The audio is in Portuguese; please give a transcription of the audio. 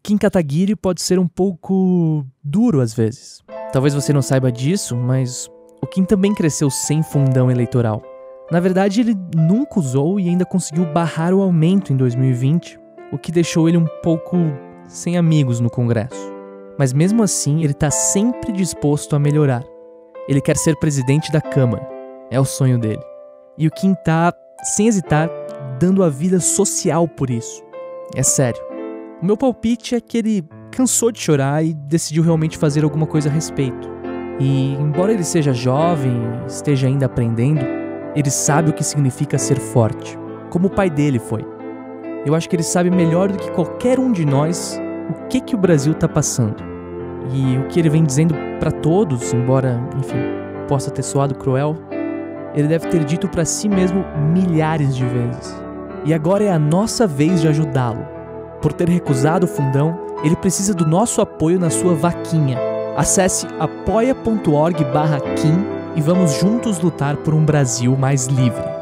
Kim Kataguiri pode ser um pouco duro às vezes. Talvez você não saiba disso, mas o Kim também cresceu sem fundão eleitoral. Na verdade, ele nunca usou e ainda conseguiu barrar o aumento em 2020, o que deixou ele um pouco sem amigos no Congresso. Mas mesmo assim, ele está sempre disposto a melhorar. Ele quer ser presidente da Câmara. É o sonho dele. E o Kim tá, sem hesitar, dando a vida social por isso. É sério. O meu palpite é que ele cansou de chorar e decidiu realmente fazer alguma coisa a respeito. E, embora ele seja jovem e esteja ainda aprendendo, ele sabe o que significa ser forte, como o pai dele foi. Eu acho que ele sabe melhor do que qualquer um de nós o que o Brasil está passando. E o que ele vem dizendo para todos, embora, enfim, possa ter soado cruel, ele deve ter dito para si mesmo milhares de vezes. E agora é a nossa vez de ajudá-lo. Por ter recusado o fundão, ele precisa do nosso apoio na sua vaquinha. Acesse apoia.org/Kim e vamos juntos lutar por um Brasil mais livre.